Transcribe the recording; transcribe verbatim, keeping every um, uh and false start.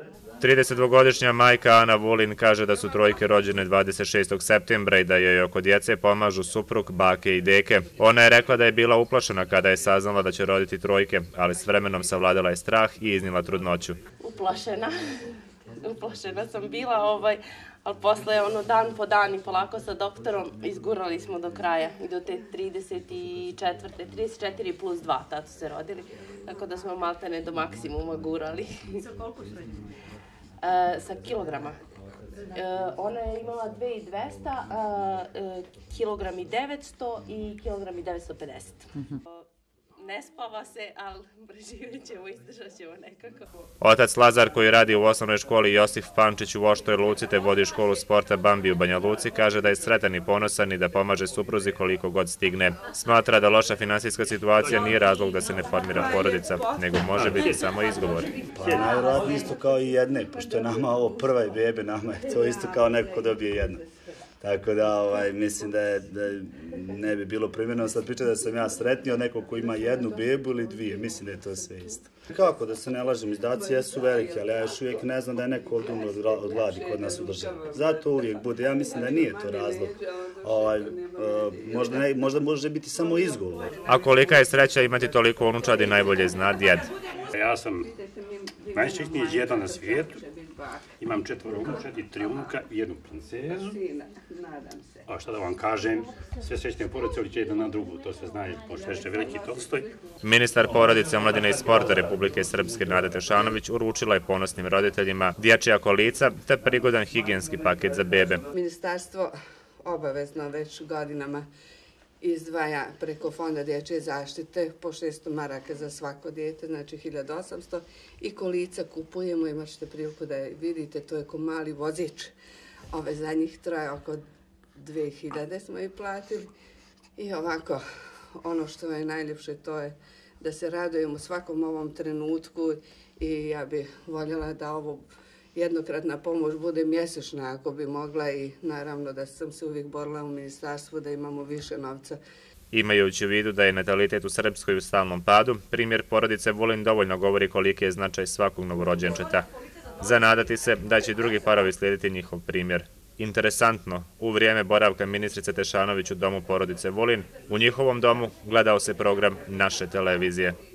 tridesetdvogodišnja majka Ana Vulin kaže da su trojke rođene dvadeset šestog septembra i da joj oko djece pomažu suprug, bake i deke. Ona je rekla da je bila uplašena kada je saznala da će roditi trojke, ali s vremenom savladala je strah i iznijela trudnoću. Uplašena. Uplašena sam bila, ovaj, ali posle ono dan po dan i polako sa doktorom izgurali smo do kraja i do te trideset četvrte, trideset četiri plus dva, tato se rodili, tako da smo maltene do maksimuma gurali. Sa koliko su rodili? E, sa kilograma. E, ona je imala dve hiljade dvesta, e, kilogram i devetsto i kilogram i devetsto pedeset. Ne spava se, ali preživjet ćemo, izdržat ćemo nekako. Otac Lazar, koji radi u osnovnoj školi Josif Pančić u Oštoj Luci te vodi školu sporta Bambi u Banja Luci, kaže da je sretan i ponosan i da pomaže supruzi koliko god stigne. Smatra da loša finansijska situacija nije razlog da se ne formira porodica, nego može biti samo izgovor. Pa najvjerojatnije isto kao i jedne, pošto je nama ovo prva bebe, nama je to isto kao neko ko dobije jedno. Tako da ovaj, mislim da, je, da ne bi bilo primjerno sad pričati da sam ja sretniji od nekog ko ima jednu bebu ili dvije. Mislim da je to sve isto. Kako da se ne lažem, izdaci jesu veliki, ali ja još uvijek ne znam da je neko ovdje umro od gladi kod nas u državi. Zato uvijek bude. Ja mislim da nije to razlog. Ovaj, uh, možda, ne, možda može biti samo izgovor. A kolika je sreća imati toliko unučadi, najbolje zna djed. Ja sam najšćitniji djeda na svijetu. Imam četvoro unučadi, tri unuka i jednu princezu. A šta da vam kažem, sve srećne porodice uliče jedna na drugu, to se zna, pošto je veliki Tolstoj. Ministar porodice, omladine i sporta Republike Srpske Nada Tešanović uručila je ponosnim roditeljima dječja kolica te prigodan higijenski paket za bebe. Ministarstvo obavezno već godinama izdvaja preko Fonda dječje zaštite po šesto maraka za svako dijete, znači hiljadu osamsto, i kolica kupujemo, imat ćete priliku da je vidite, to je ko mali vozič. Ove zadnjih troje oko dve hiljade smo i platili. I ovako, ono što je najljepše to je da se radujemo svakom ovom trenutku i ja bih voljela da ovo jednokratna pomoć bude mjesečna ako bi mogla i naravno da sam se uvijek borila u ministarstvu da imamo više novca. Imajući u vidu da je natalitet u Srpskoj u stalnom padu, primjer porodice Vulin dovoljno govori koliki je značaj svakog novorođenčeta. Zanadati se da će drugi parovi slijediti njihov primjer. Interesantno, u vrijeme boravka ministrice Tešanović u domu porodice Vulin, u njihovom domu gledao se program naše televizije.